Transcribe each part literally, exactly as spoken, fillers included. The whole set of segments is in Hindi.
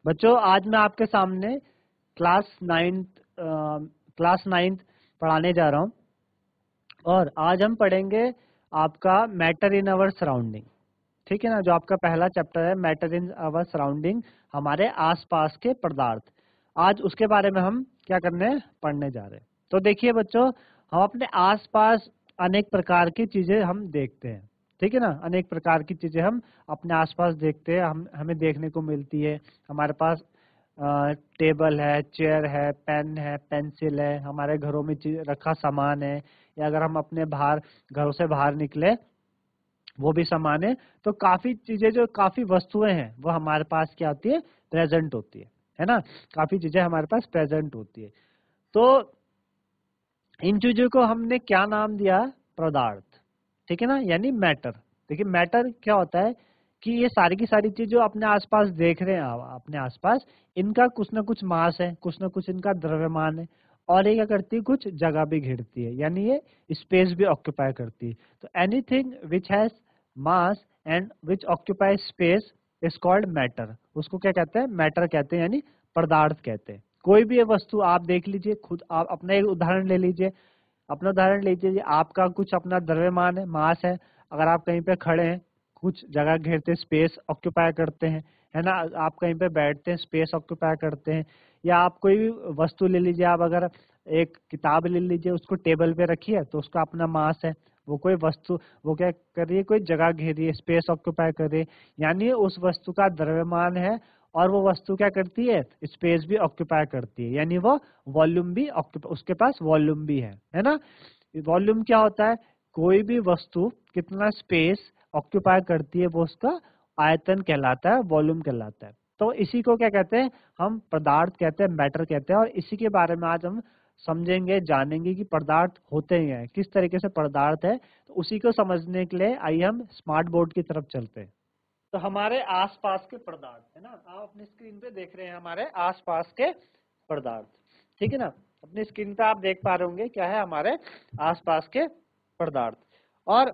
बच्चों आज मैं आपके सामने क्लास नाइन्थ क्लास नाइन्थ पढ़ाने जा रहा हूँ और आज हम पढ़ेंगे आपका मैटर इन अवर सराउंडिंग। ठीक है ना, जो आपका पहला चैप्टर है मैटर इन अवर सराउंडिंग, हमारे आसपास के पदार्थ। आज उसके बारे में हम क्या करने पढ़ने जा रहे हैं। तो देखिए बच्चों, हम अपने आसपास अनेक प्रकार की चीजें हम देखते हैं। ठीक है ना, अनेक प्रकार की चीजें हम अपने आसपास देखते हैं, हम हमें देखने को मिलती है। हमारे पास अ, टेबल है, चेयर है, पेन है, पेंसिल है, हमारे घरों में चीज रखा सामान है, या अगर हम अपने बाहर घरों से बाहर निकले वो भी सामान है। तो काफी चीजें, जो काफी वस्तुएं हैं वो हमारे पास क्या होती है, प्रेजेंट होती है है ना। काफी चीजें हमारे पास प्रेजेंट होती है। तो इन चीजों को हमने क्या नाम दिया, पदार्थ। ठीक है ना, यानी मैटर। देखिए मैटर क्या होता है कि ये सारी की सारी चीज जो अपने आसपास देख रहे हैं आप अपने आसपास, इनका कुछ ना कुछ मास है, कुछ ना कुछ इनका द्रव्यमान है, और ये क्या करती है, कुछ जगह भी घेरती है, यानी ये स्पेस भी ऑक्यूपाई करती है। तो anything which has mass and which occupy space is called matter. उसको क्या कहते हैं, मैटर कहते हैं, यानी पदार्थ कहते हैं। कोई भी ये वस्तु आप देख लीजिए, खुद आप अपना एक उदाहरण ले लीजिए। अपना उदाहरण लीजिए, आपका कुछ अपना द्रव्यमान है, मास है। अगर आप कहीं पे खड़े हैं, कुछ जगह घेरते, स्पेस ऑक्यूपाई करते हैं, है ना। आप कहीं पे बैठते हैं, स्पेस ऑक्यूपाई करते हैं। या आप कोई भी वस्तु ले लीजिए, आप अगर एक किताब ले लीजिए, उसको टेबल पे रखिए तो उसका अपना मास है। वो कोई वस्तु, वो क्या कर रही है, कोई जगह घेर रही है, स्पेस ऑक्यूपाई कर रही है, यानी उस वस्तु का द्रव्यमान है। और वो वस्तु क्या करती है, स्पेस भी ऑक्यूपाई करती है, यानी वो वॉल्यूम भी ऑक्यूपाई, उसके पास वॉल्यूम भी है है ना। वॉल्यूम क्या होता है, कोई भी वस्तु कितना स्पेस ऑक्यूपाई करती है वो उसका आयतन कहलाता है, वॉल्यूम कहलाता है। तो इसी को क्या कहते हैं, हम पदार्थ कहते हैं, मैटर कहते हैं। और इसी के बारे में आज हम समझेंगे, जानेंगे कि पदार्थ होते ही हैं, किस तरीके से पदार्थ है। तो उसी को समझने के लिए आइए हम स्मार्ट बोर्ड की तरफ चलते हैं। तो हमारे आसपास के पदार्थ, है ना, आप अपनी स्क्रीन पे देख रहे हैं हमारे आसपास के पदार्थ। ठीक है ना, अपनी स्क्रीन पे आप देख पा रहे होंगे क्या है हमारे आसपास के पदार्थ। और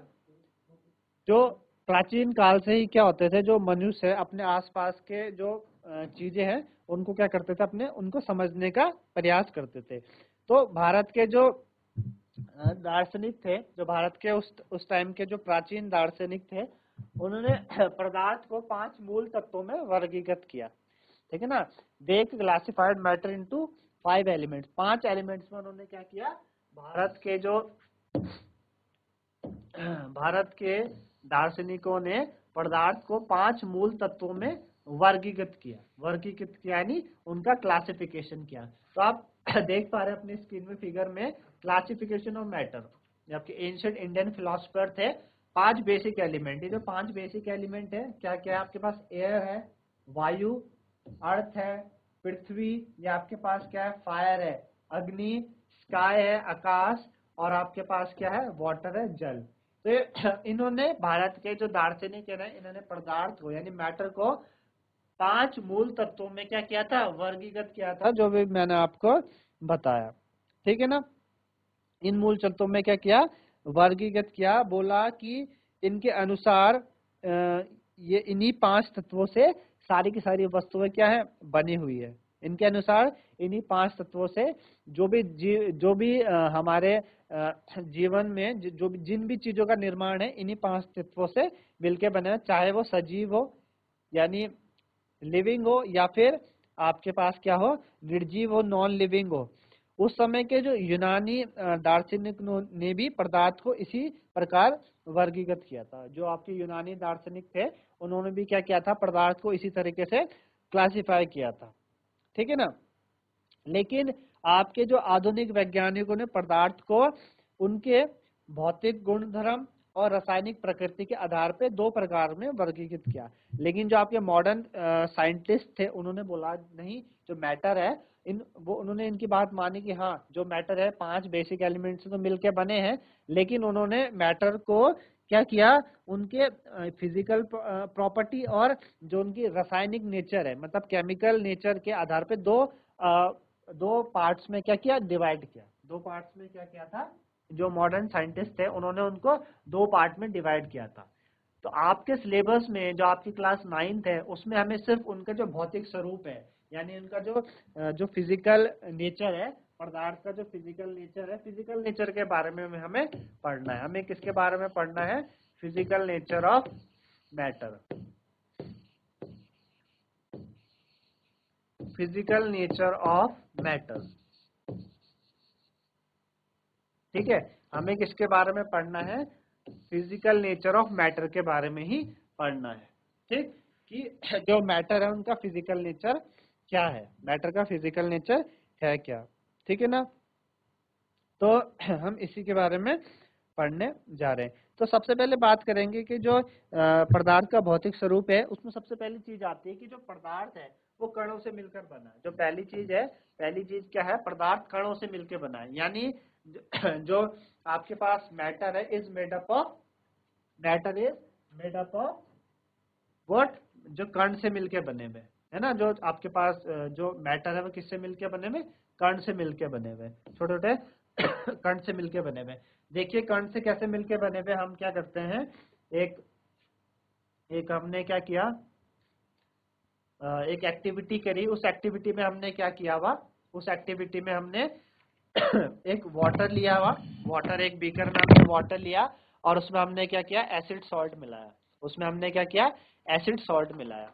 जो प्राचीन काल से ही क्या होते थे, जो मनुष्य है अपने आसपास के जो अ, चीजें हैं उनको क्या करते थे, अपने उनको समझने का प्रयास करते थे। तो भारत के जो अ, दार्शनिक थे, जो भारत के उस उस टाइम के जो प्राचीन दार्शनिक थे, उन्होंने पदार्थ को पांच मूल तत्वों में वर्गीकृत किया। ठीक है ना, they classified matter into five elements. पांच एलिमेंट्स में उन्होंने क्या किया, भारत के जो भारत के दार्शनिकों ने पदार्थ को पांच मूल तत्वों में वर्गीकृत किया। वर्गीकृत किया यानी उनका क्लासिफिकेशन किया। तो आप देख पा रहे हैं अपनी स्क्रीन में फिगर में, क्लासिफिकेशन ऑफ मैटर। जबकि एंशिएंट इंडियन फिलोसफर थे, पांच बेसिक एलिमेंट। ये जो पांच बेसिक एलिमेंट है, क्या क्या है आपके पास, एयर है, वायु, अर्थ है, पृथ्वी, ये आपके पास क्या है, फायर है, अग्नि, स्काई है, आकाश, और आपके पास क्या है, वाटर है, जल। तो इन्होंने, भारत के जो दार्शनिक है ना, इन्होंने पदार्थ को यानी मैटर को पांच मूल तत्वों में क्या किया था, वर्गीकृत किया था, जो भी मैंने आपको बताया। ठीक है ना, इन मूल तत्वों में क्या किया, वर्गीकृत किया। बोला कि इनके अनुसार अ, ये इन्हीं पांच तत्वों से सारी की सारी वस्तुएं क्या है, बनी हुई है। इनके अनुसार इन्हीं पांच तत्वों से जो भी जी, जो भी अ, हमारे अ, जीवन में ज- जो भी जिन भी चीजों का निर्माण है, इन्हीं पांच तत्वों से मिलके बने हैं। चाहे वो सजीव हो यानी लिविंग हो, या फिर आपके पास क्या हो, निर्जीव हो, नॉन लिविंग हो। उस समय के जो यूनानी अ, दार्शनिक नो- ने भी पदार्थ को इसी प्रकार वर्गीकृत किया था। जो आपके यूनानी दार्शनिक थे, उन्होंने भी क्या किया था, पदार्थ को इसी तरीके से क्लासिफाई किया था। ठीक है ना, लेकिन आपके जो आधुनिक वैज्ञानिकों ने पदार्थ को उनके भौतिक गुणधर्म और रासायनिक प्रकृति के आधार पे दो प्रकार में वर्गीकृत किया। लेकिन जो आपके मॉडर्न साइंटिस्ट थे, उन्होंने बोला नहीं, जो मैटर है, इन वो उन्होंने इनकी बात मानी कि हाँ, जो मैटर है पांच बेसिक एलिमेंट्स से तो मिलके बने हैं। लेकिन उन्होंने मैटर को क्या किया, उनके फिजिकल प्रॉपर्टी और जो उनकी रासायनिक नेचर है, मतलब केमिकल नेचर के आधार पे दो अ, दो पार्ट्स में क्या किया, डिवाइड किया। दो पार्ट्स में क्या किया था, जो मॉडर्न साइंटिस्ट थे उन्होंने उनको दो पार्ट में डिवाइड किया था। तो आपके सिलेबस में जो आपकी क्लास नाइन्थ है उसमें हमें सिर्फ उनका जो भौतिक स्वरूप है, यानी उनका जो जो फिजिकल नेचर है, पदार्थ का जो फिजिकल नेचर है, फिजिकल नेचर के बारे में हमें पढ़ना है। हमें किसके बारे में पढ़ना है? Physical nature of matter. Physical nature of matter, ठीक है। हमें किसके बारे में पढ़ना है? फिजिकल नेचर ऑफ मैटर के बारे में ही पढ़ना है, ठीक। कि जो मैटर है उनका फिजिकल नेचर क्या है, मैटर का फिजिकल नेचर है क्या, ठीक है ना। तो हम इसी के बारे में पढ़ने जा रहे हैं। तो सबसे पहले बात करेंगे कि जो पदार्थ का भौतिक स्वरूप है उसमें सबसे पहली चीज आती है कि जो पदार्थ है वो कणों से मिलकर बना है। जो पहली चीज है, पहली चीज क्या है? पदार्थ कणों से मिलकर बना है। यानी जो आपके पास मैटर है is made up of, matter is made up of what? जो कण से मिलके बने हुए है ना। जो आपके पास जो मैटर है वो किससे मिलके बने हुए? कण से मिलके बने हुए, छोटे छोटे कण से मिलके बने हुए। देखिए कण से कैसे मिलके बने हुए। हम क्या करते हैं, एक एक हमने क्या किया, एक एक्टिविटी करी। उस एक्टिविटी में हमने क्या किया हुआ, उस एक्टिविटी में हमने एक वाटर लिया हुआ, वाटर एक बीकर में हमने वाटर लिया और उसमें हमने क्या किया? एसिड सॉल्ट मिलाया। उसमें हमने क्या किया? एसिड सॉल्ट मिलाया।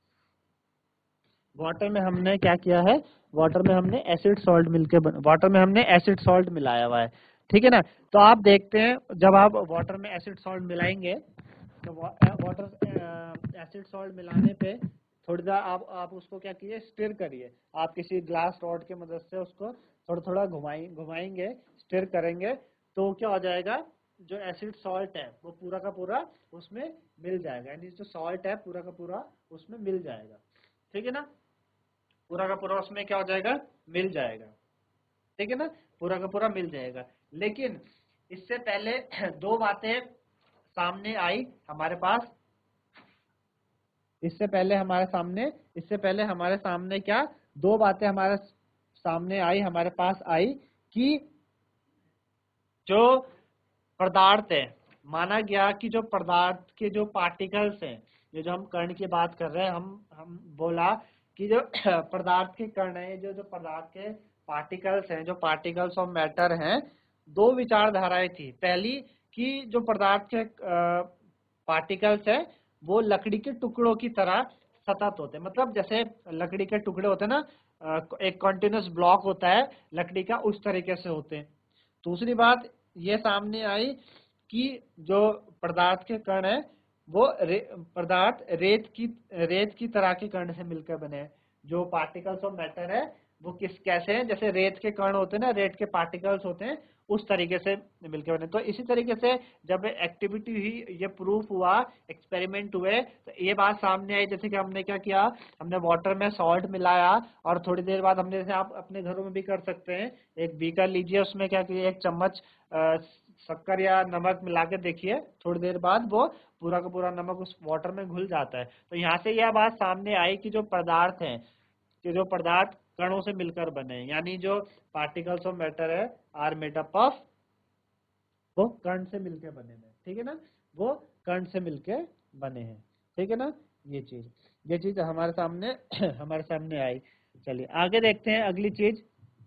वाटर में हमने क्या किया है? वाटर में हमने एसिड सॉल्ट मिलके वाटर में हमने एसिड सॉल्ट मिलाया हुआ है, ठीक है ना। तो आप देखते हैं जब आप वाटर में एसिड सॉल्ट मिलाएंगे तो वाटर एसिड सॉल्ट मिलाने पे थोड़ी देर आप आप उसको क्या कीजिए? स्टिर करिए। आप किसी ग्लास रॉड की मदद से उसको थोड़ा थोड़ा घुमाई घुमाएंगे, स्टिर करेंगे, तो क्या हो जाएगा? जो एसिड सॉल्ट है वो पूरा का पूरा उसमें मिल जाएगा। यानी जो सॉल्ट है पूरा का पूरा उसमें मिल जाएगा, ठीक है ना। पूरा का पूरा उसमें क्या हो जाएगा? मिल जाएगा, ठीक है ना। पूरा का पूरा मिल जाएगा। लेकिन इससे पहले दो बातें सामने आई हमारे पास। इससे पहले हमारे सामने इससे पहले हमारे सामने क्या दो बातें हमारे सामने आई, हमारे पास आई कि जो पदार्थ है, माना गया कि जो पदार्थ के जो पार्टिकल्स हैं, ये जो हम कण की बात कर रहे हैं, हम हम बोला कि जो पदार्थ के कण है, जो जो पदार्थ के पार्टिकल्स हैं, जो पार्टिकल्स ऑफ मैटर हैं, दो विचारधाराएं थी। पहली कि जो पदार्थ के पार्टिकल्स है वो लकड़ी के टुकड़ों की तरह सतत होते हैं। मतलब जैसे लकड़ी के टुकड़े होते हैं ना, एक कॉन्टिन्यूस ब्लॉक होता है लकड़ी का, उस तरीके से होते हैं। दूसरी बात ये सामने आई कि जो पदार्थ के कण है वो रे, पदार्थ रेत की रेत की तरह के कण से मिलकर बने हैं। जो पार्टिकल्स ऑफ मैटर है वो किस कैसे हैं? जैसे रेत के कण होते हैं ना, रेत के पार्टिकल्स होते हैं, उस तरीके से मिलकर बने। तो इसी तरीके से जब एक्टिविटी हुई, ये प्रूफ हुआ, एक्सपेरिमेंट हुए, तो ये बात सामने आई। जैसे कि हमने क्या किया, हमने वाटर में सॉल्ट मिलाया और थोड़ी देर बाद हमने, जैसे आप अपने घरों में भी कर सकते हैं, एक बीकर लीजिए, उसमें क्या कीजिए, एक चम्मच शक्कर या नमक मिला के देखिए, थोड़ी देर बाद वो पूरा का पूरा नमक उस वाटर में घुल जाता है। तो यहाँ से यह बात सामने आई कि जो पदार्थ हैं, कि जो पदार्थ कणों से मिलकर बने, यानी जो पार्टिकल्स ऑफ मैटर है आर मेड अप ऑफ, वो कण से मिलकर बने हैं, ठीक है ना। वो कण से मिलकर बने हैं, ठीक है ना। ये चीज ये चीज हमारे सामने हमारे सामने आई। चलिए आगे देखते हैं अगली चीज।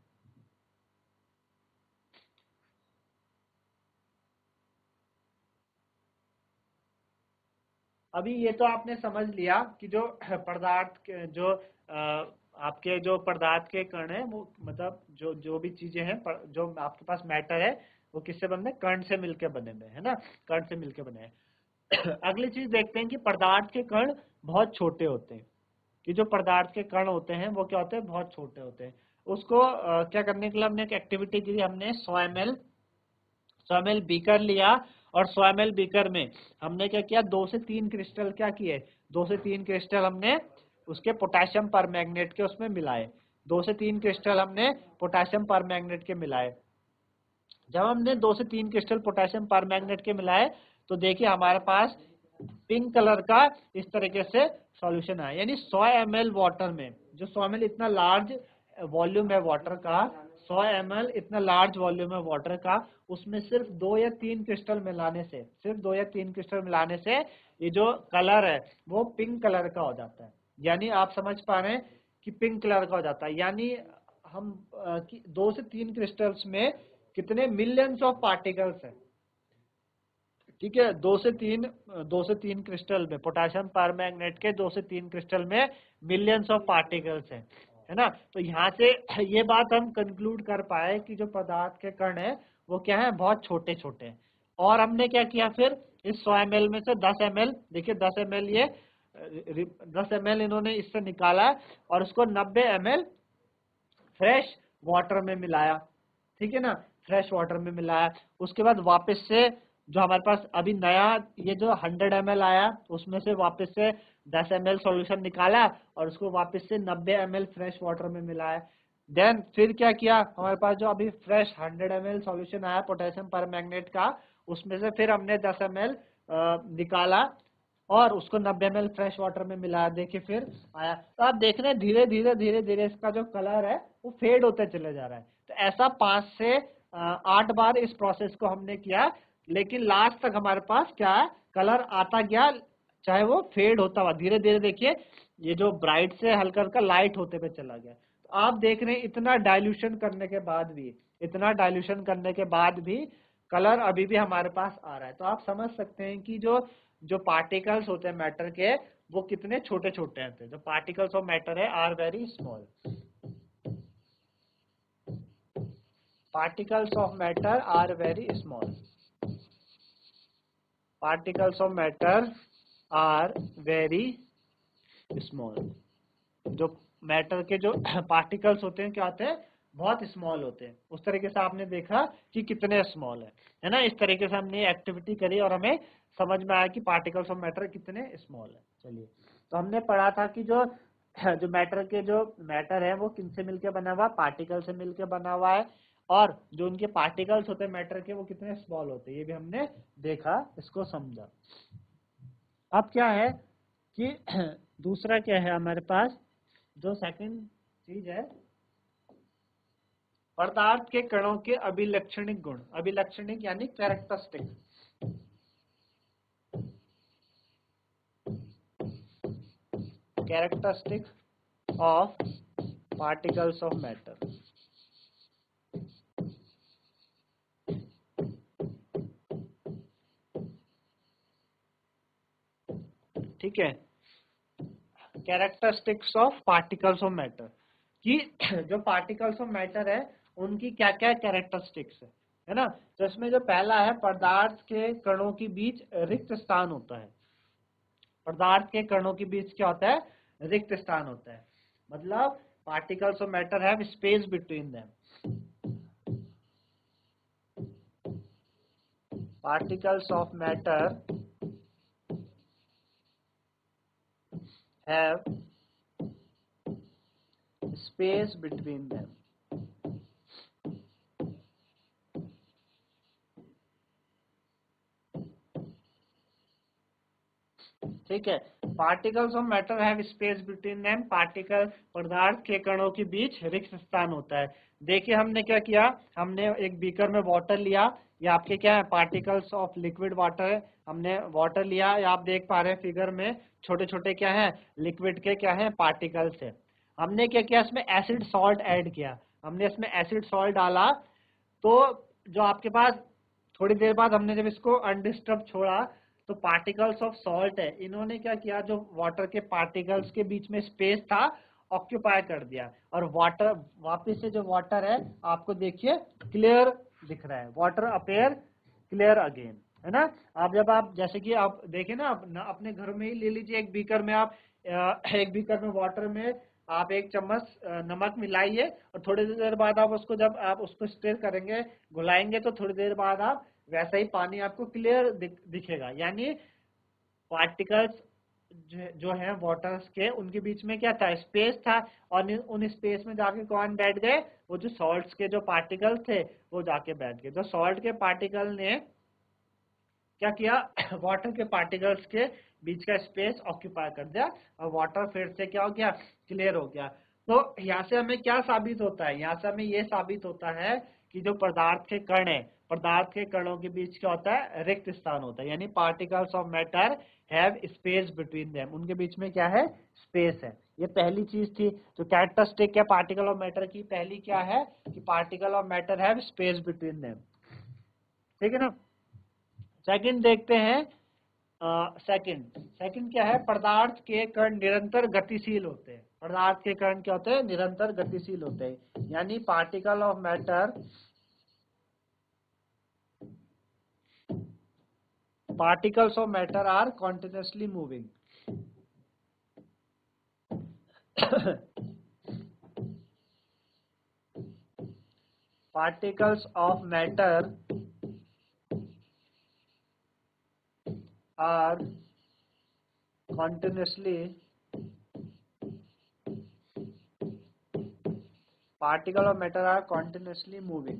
अभी ये तो आपने समझ लिया कि जो पदार्थ के जो आ, आपके जो पदार्थ के कण है वो, मतलब जो जो भी चीजें हैं, जो आपके पास मैटर है वो किससे बने? कण से मिलकर बने हुए है ना, कण से मिलकर बने हैं। अगली चीज देखते हैं कि पदार्थ के कण बहुत छोटे होते हैं। कि जो पदार्थ के कण होते हैं वो क्या होते हैं? बहुत छोटे होते हैं। उसको आ, क्या करने के लिए हमने एक एक्टिविटी की, हमने सौ एम एल सौ एम एल बीकर लिया और सौ एम एल बीकर में हमने क्या किया? दो से तीन क्रिस्टल क्या किए? दो से तीन क्रिस्टल हमने उसके पोटेशियम परमैंगनेट के उसमें मिलाए। दो से तीन क्रिस्टल हमने पोटेशियम परमैंगनेट के मिलाए। जब हमने दो से तीन क्रिस्टल पोटेशियम परमैंगनेट के मिलाए तो देखिए हमारे पास पिंक कलर का इस तरीके से सॉल्यूशन आया। यानी सौ एम एल वाटर में, जो सौ एम एल इतना लार्ज वॉल्यूम है वाटर का, सौ एम एल इतना लार्ज वॉल्यूम है वाटर का, उसमें सिर्फ दो या तीन क्रिस्टल मिलाने से सिर्फ दो या तीन क्रिस्टल मिलाने से ये जो कलर है वो पिंक कलर का हो जाता है। यानी आप समझ पा रहे हैं कि पिंक कलर का हो जाता है। यानी हम आ, कि दो से तीन क्रिस्टल्स में कितने मिलियंस ऑफ पार्टिकल्स हैं। ठीक है, दो से तीन दो से तीन क्रिस्टल में पोटेशियम परमैंगनेट के दो से तीन क्रिस्टल में मिलियंस ऑफ पार्टिकल्स हैं, है ना। तो यहाँ से ये बात हम कंक्लूड कर पाए कि जो पदार्थ के कण है वो क्या है, बहुत छोटे छोटे हैं। और हमने क्या किया फिर, इस सौ एम एल में से दस एम एल, देखिए दस एम एल ये दस एम एल इन्होंने इससे निकाला और उसको नब्बे एम एल फ्रेश वाटर में मिलाया। ठीक है ना, फ्रेश वाटर में मिलाया। उसके बाद वापस से जो हमारे पास अभी नया ये जो हंड्रेड एम एल आया उसमें से वापस से दस एम एल सोल्यूशन निकाला और उसको वापस से नब्बे एम एल फ्रेश वाटर में मिलाया। देन फिर क्या किया, हमारे पास जो अभी fresh hundred M L solution आया पोटेशियम परमैंगनेट का, उसमें से फिर हमने दस एम एल निकाला और उसको नब्बे एम एल फ्रेश वाटर में मिलाया। देखिए फिर आया। तो आप देख रहे हैं धीरे धीरे धीरे धीरे इसका जो कलर है वो फेड होते चले जा रहा है। तो ऐसा पांच से आठ बार इस प्रोसेस को हमने किया, लेकिन लास्ट तक हमारे पास क्या है, कलर आता गया, चाहे वो फेड होता हुआ धीरे धीरे। देखिए ये जो ब्राइट से हल्का हल्का लाइट होते हुए चला गया। तो आप देख रहे हैं इतना डाइल्यूशन करने के बाद भी इतना डाइल्यूशन करने के बाद भी कलर अभी भी हमारे पास आ रहा है। तो आप समझ सकते हैं कि जो जो पार्टिकल्स होते हैं मैटर के वो कितने छोटे छोटे हैं। जो पार्टिकल्स ऑफ मैटर है are very small. Particles of matter are very small. Particles of matter are very small. जो मैटर के जो पार्टिकल्स होते हैं क्या होते हैं, बहुत स्मॉल होते हैं। उस तरीके से आपने देखा कि कितने स्मॉल है, है ना। इस तरीके से हमने एक्टिविटी करी और हमें समझ में आया कि पार्टिकल्स ऑफ मैटर कितने स्मॉल है। चलिए, तो हमने पढ़ा था कि जो जो मैटर के जो मैटर है वो किनसे मिलकर बना हुआ, पार्टिकल से मिलकर बना हुआ है। और जो उनके पार्टिकल्स होते हैं मैटर के वो कितने स्मॉल होते हैं, ये भी हमने देखा, इसको समझा। अब क्या है कि दूसरा क्या है हमारे पास, जो सेकंड चीज है, पदार्थ के कणों के अभिलक्षणिक गुण। अभिलक्षणिक यानी characteristic. Characteristic of particles of matter. ठीक है, characteristics of particles of matter, कि जो पार्टिकल्स ऑफ मैटर है उनकी क्या क्या कैरेक्टरिस्टिक्स है, है ना। तो इसमें जो पहला है, पदार्थ के कणों के बीच रिक्त स्थान होता है। पदार्थ के कणों के बीच क्या होता है, रिक्त स्थान होता है। मतलब particles of matter have space between them. Particles of matter have space between them। ठीक है, particles of matter have space between them. Particle पदार्थ के कणों के बीच रिक्त स्थान होता है। देखिए हमने क्या किया, हमने एक बीकर में वाटर लिया, ये आपके क्या है, पार्टिकल्स ऑफ लिक्विड वाटर है। हमने वाटर लिया, या आप देख पा रहे हैं फिगर में छोटे छोटे क्या है, लिक्विड के क्या है, पार्टिकल्स है। हमने क्या किया, इसमें एसिड सॉल्ट ऐड किया। हमने इसमें एसिड सॉल्ट डाला तो जो आपके पास थोड़ी देर बाद हमने जब इसको अनडिस्टर्ब छोड़ा तो पार्टिकल्स ऑफ सॉल्ट है, इन्होंने क्या किया, जो वाटर के पार्टिकल्स के बीच में स्पेस था ऑक्यूपाई कर दिया। और वाटर वापस से जो वाटर है आपको देखिए क्लियर दिख रहा है, वाटर अपेयर क्लियर अगेन, है ना। आप जब आप जैसे कि आप देखें ना, आप अपने घर में ही ले लीजिए, एक बीकर में आप एक बीकर में वाटर में आप एक चम्मच नमक मिलाइए और थोड़ी देर बाद आप उसको जब आप उसको स्टिर करेंगे, घुलाएंगे, तो थोड़ी देर बाद आप वैसा ही पानी आपको क्लियर दिख, दिखेगा। यानी पार्टिकल्स जो है वाटर्स के, उनके बीच में क्या था, स्पेस था, और उन स्पेस में जाके कौन बैठ गए, वो जो सॉल्ट्स के जो पार्टिकल्स थे वो जाके बैठ गए। जो सॉल्ट के पार्टिकल ने क्या किया, वाटर के पार्टिकल्स के बीच का स्पेस ऑक्यूपाई कर दिया और वाटर फिर से क्या हो गया, क्लियर हो गया। तो यहाँ से हमें क्या साबित होता है, यहाँ से हमें ये साबित होता है कि जो पदार्थ के कण है, पदार्थ के कणों के बीच क्या होता है, रिक्त स्थान होता है, यानी particles of matter have space between them, उनके बीच में क्या है, स्पेस है। ये पहली चीज थी जो कैरेक्टरिस्टिक है पार्टिकल ऑफ मैटर की, पहली क्या है कि particle of matter have space between them, ठीक है ना। सेकंड देखते हैं, सेकंड सेकंड क्या है, पदार्थ के कण निरंतर गतिशील होते हैं, पदार्थ के कण क्या होते हैं, निरंतर गतिशील होते हैं, यानी particle of matter particles of matter are continuously moving particles of matter are continuously particle of matter are continuously moving,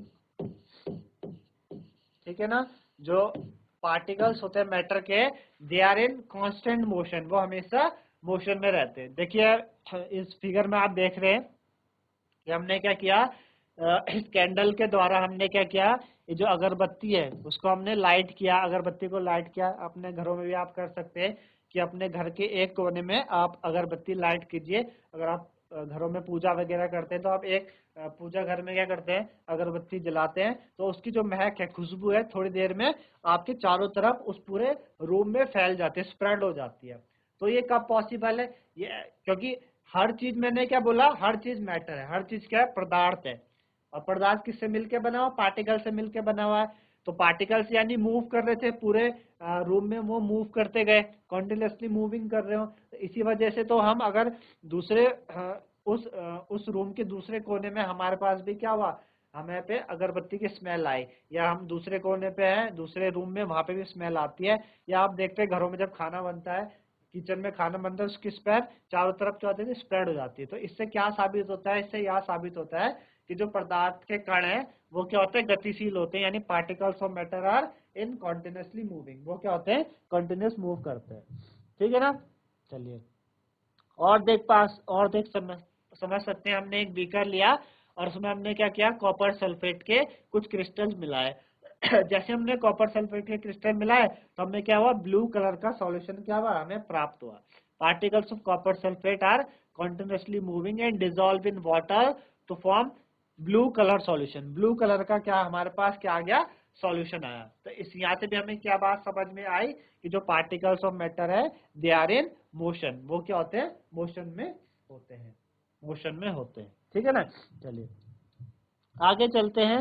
ठीक है ना। जो पार्टिकल्स होते हैं मैटर के, they are in constant motion, वो हमेशा मोशन में रहते हैं। देखिए इस फिगर में आप देख रहे हैं कि हमने क्या किया, इस कैंडल के द्वारा हमने क्या किया, ये जो अगरबत्ती है उसको हमने लाइट किया, अगरबत्ती को लाइट किया। अपने घरों में भी आप कर सकते हैं कि अपने घर के एक कोने में आप अगरबत्ती लाइट कीजिए। अगर आप घरों में पूजा वगैरह करते हैं तो आप एक पूजा घर में क्या करते हैं, अगरबत्ती जलाते हैं, तो उसकी जो महक है, खुशबू है, थोड़ी देर में आपके चारों तरफ उस पूरे रूम में फैल जाती है, स्प्रेड हो जाती है। तो ये कब पॉसिबल है, ये क्योंकि हर चीज, मैंने क्या बोला, हर चीज मैटर है, हर चीज क्या है, पदार्थ है। और पदार्थ किससे मिलके बना हुआ, पार्टिकल से मिलके बना हुआ है। तो पार्टिकल्स यानी मूव कर रहे थे पूरे रूम में, वो मूव करते गए, कॉन्टिन्यूसली मूविंग कर रहे हो। तो इसी वजह से तो हम अगर दूसरे उस उस रूम के दूसरे कोने में हमारे पास भी क्या हुआ, हमें पे अगरबत्ती की स्मेल आई, या हम दूसरे कोने पे हैं दूसरे रूम में, वहां पे भी स्मेल आती है। या आप देखते हैं घरों में जब खाना बनता है, किचन में खाना बनता है, उसकी स्मेल चारों तरफ क्या होती है, स्प्रेड हो जाती है। तो इससे क्या साबित होता है, इससे यह साबित होता है कि जो पदार्थ के कण है वो क्या होते हैं, गतिशील होते हैं, यानी particles of matter are in continuously moving, वो क्या होते हैं, कॉन्टिन्यूस मूव करते हैं, ठीक है ना। चलिए और देख पास और देख समझ समझ सकते हैं, हमने एक बीकर लिया और उसमें हमने क्या किया, कॉपर सल्फेट के कुछ क्रिस्टल्स मिलाए। जैसे हमने कॉपर सल्फेट के क्रिस्टल मिलाए तो हमें क्या हुआ, ब्लू कलर का सॉल्यूशन क्या हुआ, हमें प्राप्त हुआ। Particles of copper sulphate are continuously moving and dissolve in water to form blue colour solution. Blue colour का क्या हमारे पास क्या आ गया, सॉल्यूशन आया। तो इस यहाँ से भी हमें क्या बात समझ में आई कि जो पार्टिकल्स ऑफ मैटर है दे आर इन मोशन, वो क्या होते हैं, मोशन में होते हैं, मोशन में होते हैं, ठीक है ना। चलिए आगे चलते हैं।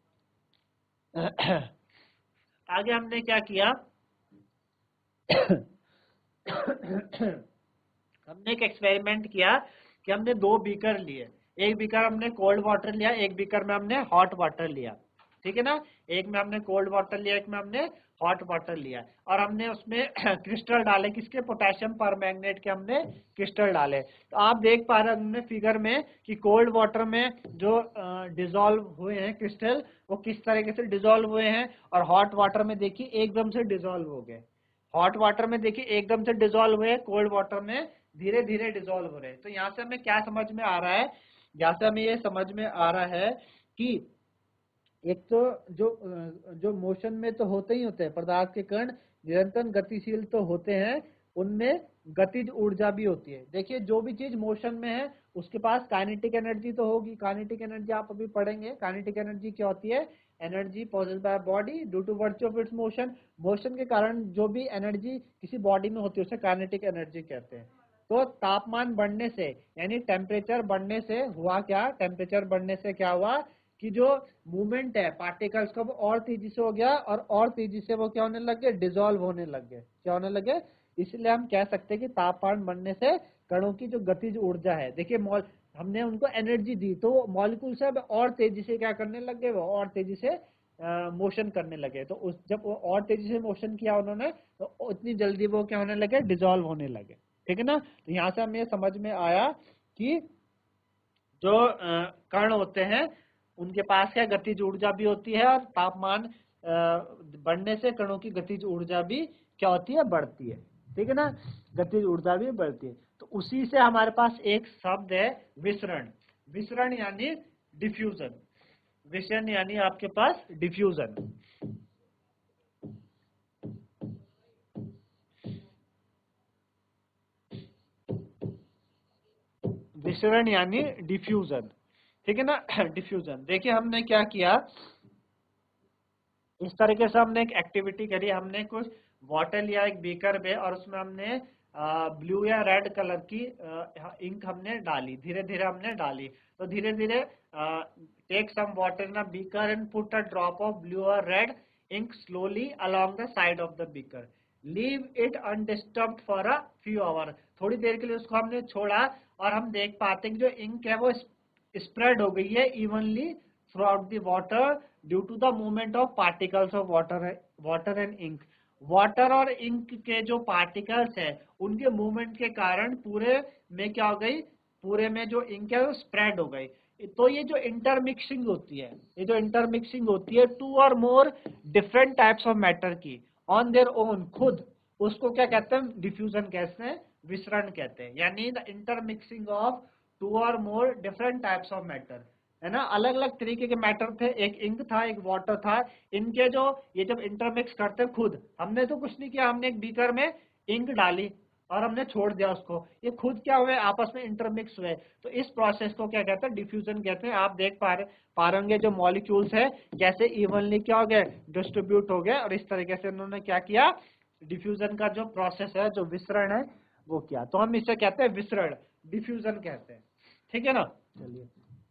आगे हमने क्या किया, हमने एक एक्सपेरिमेंट किया कि हमने दो बीकर लिए, एक बीकर हमने कोल्ड वाटर लिया, एक बीकर में हमने हॉट वाटर लिया, ठीक है ना। एक में हमने कोल्ड वाटर लिया, एक में हमने हॉट वाटर लिया, और हमने उसमें क्रिस्टल डाले, किसके, पोटेशियम परमैंगनेट के हमने क्रिस्टल डाले। तो आप देख पा रहे हैं हमने फिगर में कि कोल्ड वाटर में जो डिजोल्व हुए हैं क्रिस्टल, वो किस तरीके से डिजोल्व हुए हैं, और हॉट वाटर में देखिए एकदम से डिजोल्व हो गए। हॉट वाटर में देखिए एकदम से डिजोल्व हुए, कोल्ड वाटर में धीरे धीरे डिजोल्व हो रहे हैं। तो यहाँ से हमें क्या समझ में आ रहा है, यहाँ से हमें ये समझ में आ रहा है कि एक तो जो जो मोशन में तो होते ही होते हैं, पदार्थ के कण निरंतर गतिशील तो होते हैं, उनमें गतिज ऊर्जा भी होती है। देखिए जो भी चीज मोशन में है उसके पास काइनेटिक एनर्जी तो होगी। काइनेटिक एनर्जी आप अभी पढ़ेंगे, काइनेटिक एनर्जी क्या होती है, energy possessed by body due to virtue of its motion. Motion के कारण जो भी एनर्जी किसी बॉडी में होती है उसे काइनेटिक एनर्जी कहते हैं। तो तापमान बढ़ने से यानी टेम्परेचर बढ़ने से हुआ क्या, टेम्परेचर बढ़ने से क्या हुआ कि जो मूवमेंट है पार्टिकल्स का वो और तेजी से हो गया, और और तेजी से वो क्या होने लग गए, डिजोल्व होने लग गए, क्या होने लगे। इसलिए हम कह सकते हैं कि तापमान बढ़ने से कणों की जो गतिज ऊर्जा है, देखिए मॉल हमने उनको एनर्जी दी तो मॉलिक्यूल सब और तेजी से क्या करने लग गए, वो और तेजी से मोशन करने लगे। तो उस जब वो और तेजी से मोशन किया उन्होंने तो उतनी जल्दी वो क्या होने लगे, डिजोल्व होने लगे, ठीक है ना। तो यहाँ से हमें समझ में आया कि जो कण होते हैं उनके पास क्या गतिज ऊर्जा भी होती है, और तापमान बढ़ने से कणों की गतिज ऊर्जा भी क्या होती है, बढ़ती है, ठीक है ना, गतिज ऊर्जा भी बढ़ती है। तो उसी से हमारे पास एक शब्द है विसरण। विसरण यानी डिफ्यूजन। विसरण यानी आपके पास डिफ्यूजन। विसरण यानी डिफ्यूजन, ठीक है ना। डिफ्यूजन देखिए हमने क्या किया, इस तरीके से हमने एक एक्टिविटी करी। हमने कुछ वाटर लिया एक बीकर में और उसमें हमने ब्लू या रेड कलर की इंक हमने डाली, धीरे धीरे हमने डाली। तो धीरे धीरे take some water in a beaker and put a drop of blue और red ink slowly along the side of the beaker, leave it undisturbed for a few hour. थोड़ी देर के लिए उसको हमने छोड़ा और हम देख पाते हैं कि जो इंक है वो स्प्रेड हो गई है evenly through the water due to the movement of particles of water water and ink. Water और इंक के जो पार्टिकल्स है उनके मूवमेंट के कारण पूरे में क्या हो गई, पूरे में जो इंक है वो स्प्रेड हो गई। तो ये जो इंटरमिक्सिंग होती है, ये जो इंटरमिक्सिंग होती है टू और more different types of matter की ऑन देयर ओन, खुद, उसको क्या कहते हैं, डिफ्यूजन कहते हैं, विसरण कहते हैं। यानी द इंटरमिक्सिंग ऑफ टू और more different types of matter, है ना। अलग अलग तरीके के मैटर थे, एक इंक था एक वाटर था, इनके जो ये जब इंटरमिक्स करते खुद, हमने तो कुछ नहीं किया, हमने एक बीकर में इंक डाली और हमने छोड़ दिया उसको, ये खुद क्या हुए आपस में इंटरमिक्स हुए। तो इस प्रोसेस को क्या कहते हैं, डिफ्यूजन कहते हैं। आप देख पा रहे पा रहे जो मॉलिक्यूल्स है कैसे इवनली क्या हो गए, डिस्ट्रीब्यूट हो गए, और इस तरीके से उन्होंने क्या किया, डिफ्यूजन का जो प्रोसेस है, जो विसरण है वो किया। तो हम इसे कहते हैं विसरण, डिफ्यूजन कहते हैं, ठीक है ना। चलिए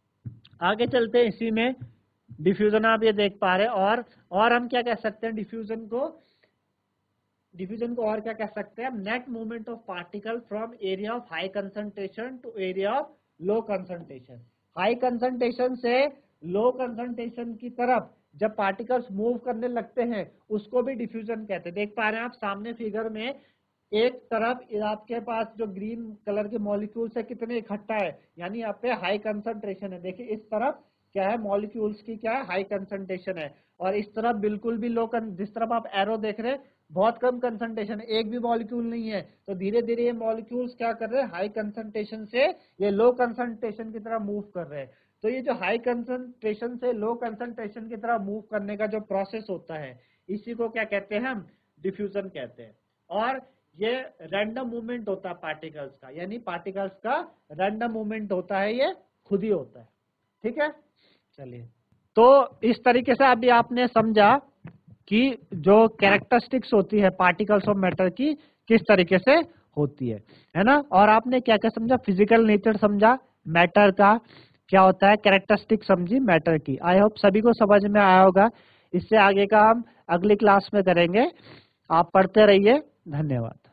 आगे चलते हैं, इसी में डिफ्यूजन आप ये देख पा रहे हैं। और और हम क्या कह सकते हैं डिफ्यूजन को, डिफ्यूजन को और क्या कह सकते हैं, net movement of particle from area of high concentration to area of low concentration. High concentration से लो कंसंट्रेशन की तरफ जब पार्टिकल्स मूव करने लगते हैं उसको भी डिफ्यूजन कहते हैं। देख पा रहे हैं आप सामने फिगर में, एक तरफ आपके पास जो ग्रीन कलर के मॉलिक्यूल्स है कितने इकट्ठा है, यानी यहाँ पे हाई कंसंट्रेशन है। देखिए इस तरफ क्या है, मॉलिक्यूल्स की क्या है, हाई कंसंट्रेशन है, और इस तरफ बिल्कुल भी लो, जिस तरफ आप एरो देख रहे हैं बहुत कम कंसंट्रेशन है, एक भी मॉलिक्यूल नहीं है। तो धीरे धीरे ये मॉलिक्यूल्स क्या कर रहे हैं, हाई कंसंट्रेशन से ये लो कंसंट्रेशन की तरफ मूव कर रहे हैं। तो ये जो हाई कंसंट्रेशन से लो कंसंट्रेशन की तरफ मूव करने का जो प्रोसेस होता है इसी को क्या कहते हैं, हम डिफ्यूजन कहते हैं। और ये रैंडम मूवमेंट होता है पार्टिकल्स का, यानी पार्टिकल्स का रैंडम मूवमेंट होता है, ये खुद ही होता है, ठीक है। चलिए तो इस तरीके से अभी आपने समझा कि जो कैरेक्टरिस्टिक्स होती है पार्टिकल्स ऑफ मैटर की किस तरीके से होती है, है ना। और आपने क्या क्या समझा, फिजिकल नेचर समझा मैटर का क्या होता है, कैरेक्टरिस्टिक समझी मैटर की। आई होप सभी को समझ में आया होगा। इससे आगे का हम अगली क्लास में करेंगे। आप पढ़ते रहिए, धन्यवाद।